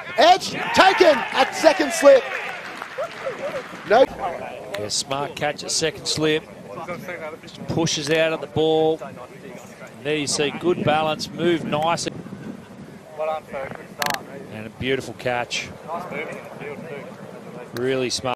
Edge taken at second slip. No. Yeah, smart catch at second slip. Just pushes out of the ball. And there you see good balance, move nice. And a beautiful catch. Really smart.